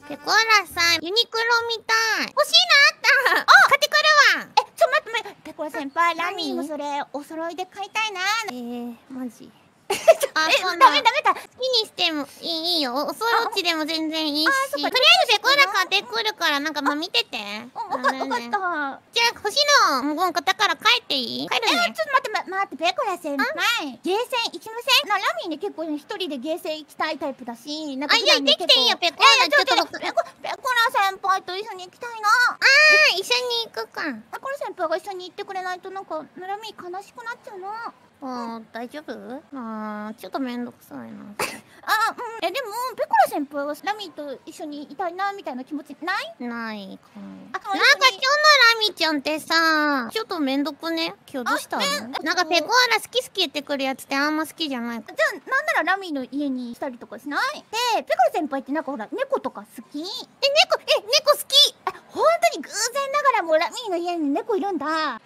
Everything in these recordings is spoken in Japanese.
ペコーラさん、ユニクロみたい。欲しいのあった。買ってくるわ。 待って、ペコラ先輩、ラミーもそれお揃いで買いたいな。 マジダメか。 好きにしてもいいよ。おそろちでも全然いいし。とりあえずペコーラ買ってくるから、なんか見てて。 わかった。じゃあ欲しいのもうだから帰っていい？帰るね。 ちょっと待って、ペコラ先輩。ゲーセン行きません？ラミーね、結構一人でゲーセン行きたいタイプだし、なんかいや、行ってきていいよ、ペコーラ。 ちょっとペコラ先輩と一緒に行きたいな。 一緒に行くか。 ペコラ先輩が一緒に行ってくれないとなんか、ラミー悲しくなっちゃうな。 大丈夫？ちょっとめんどくさいな。 でも、ペコラ先輩はラミーと一緒にいたいな、みたいな気持ちないかも。なんか今日のラミちゃんってさ、ちょっとめんどくね？今日どうしたの？なんかペコーラ好き言ってくるやつってあんま好きじゃないか。 じゃあ、なんならラミーの家にしたりとかしない？で、ペコラ先輩ってなんかほら、猫とか好き？猫好き！本当に偶然ながらもラミーの家に猫いるんだ。 そうなの？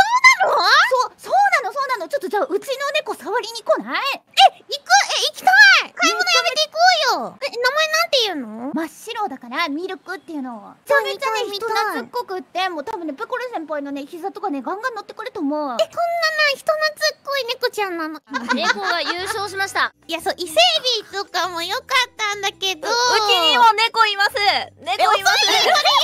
そうなの。ちょっとじゃあ、うちの猫触りに来ない？ 行きたい！買い物やめていこうよ！名前なんて言うの？ 真っ白だから、ミルクっていうの。めちゃめちゃね、人懐っこくって、もう多分ね、ペコラ先輩のね、膝とかね、ガンガン乗ってくると思う。 こんな人懐っこい猫ちゃんなの。 猫が優勝しました。 いや、そう、伊勢エビとかも良かったんだけど。 うちにも猫います。猫います。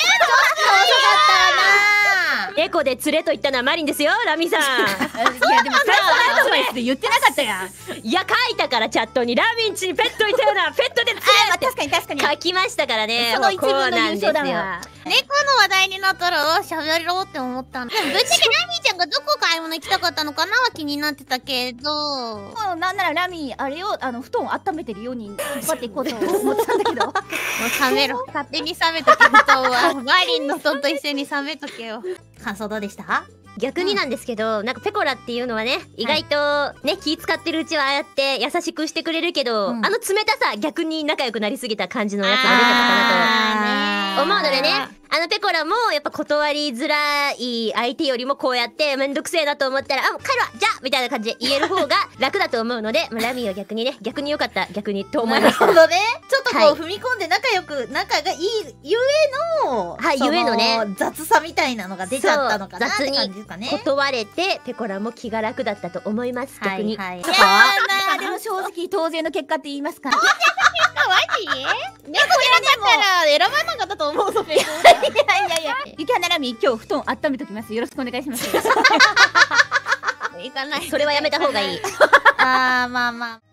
猫で連れと言ったのはマリンですよ、ラミさん。いや、 でも最初のアドバイスで言ってなかったやん。 いや、書いたからチャットにラミンチにペットいたような、ペットで連れ確かに。 書きましたからね。 その一文の優勝だよ。 わ。 猫の話題になったら喋ろうって思ったの。でもぶっちゃけラミーちゃんがどこ買い物行きたかったのかなは気になってたけど。 もうなんならラミー、あれよ、布団を温めてるように引っ張っていこうと思ってたんだけど。もう冷めろ。勝手に冷めとけ、布団は。マリンの布団と一緒に冷めとけよ。感想どうでした？ 逆になんですけど、なんかペコラっていうのはね、意外とね、気使ってるうちはああやって優しくしてくれるけど、冷たさ、逆に仲良くなりすぎた感じのやつが出てたかなと思うのでね、ペコラもやっぱ断りづらい相手よりもこうやってめんどくせえなと思ったら、もう帰るわじゃあみたいな感じで言える方が楽だと思うので、ラミーは逆に良かった、逆にと思いました。 なるほどね。ちょっとこう踏み込んで仲がいいゆえの、 ゆえのね、 雑さみたいなのが出ちゃったのかなって感じですかね。 断れてペコラも気が楽だったと思います。逆に。 でも正直当然の結果って言いますか？ マジ？猫じゃなかったら選ばなかったと思うぞ、ペコ。 いや、雪花ラミー、今日布団温めときます。よろしくお願いします。 行かない。 それはやめた方がいい。 まあ。